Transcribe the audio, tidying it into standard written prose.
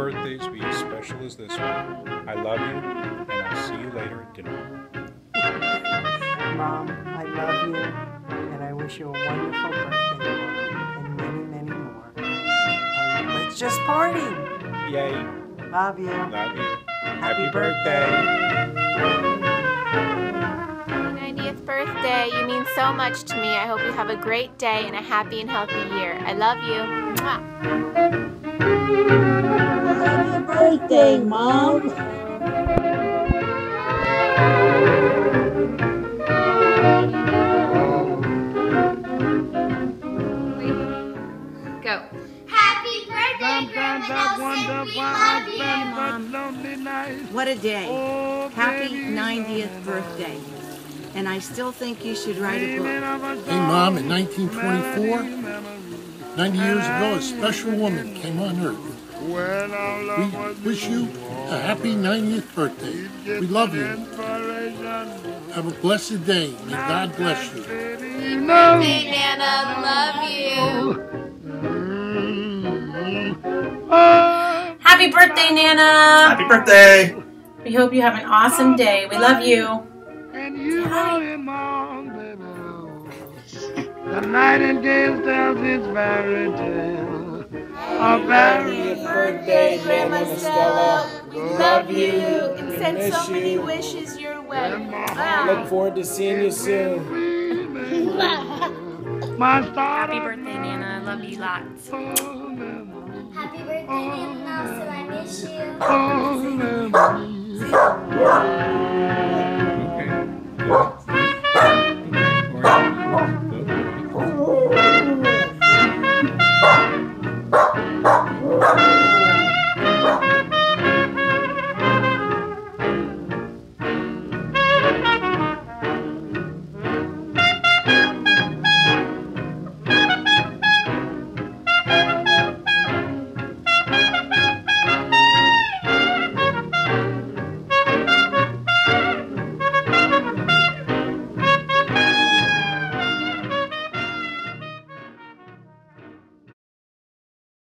birthdays be as special as this one. I love you, and I'll see you later at dinner. Mom, I love you, and I wish you a wonderful birthday tomorrow, and many, many more. And let's just party. Yay. Love you. Love you. Happy birthday. Happy 90th birthday. You mean so much to me. I hope you have a great day and a happy and healthy year. I love you. Mwah. Happy birthday, Mom. Go. Happy birthday, Grandma Nelson. We love you. What a day. Happy 90th birthday. And I still think you should write a book. Hey, Mom, in 1924, 90 years ago, a special woman came on Earth. We wish you a happy 90th birthday. We love you. Have a blessed day. May God bless you. Happy birthday, Nana. Love you. Happy birthday, Nana! Happy birthday! We hope you have an awesome day. We love you. The nightingale tells its fairy tale. Happy birthday, Grandma Stella. We love you and send so many wishes your way. Look forward to seeing you soon. Happy birthday, Nana. I love you lots. Happy birthday, Grandma Nelson. I miss you. Okay.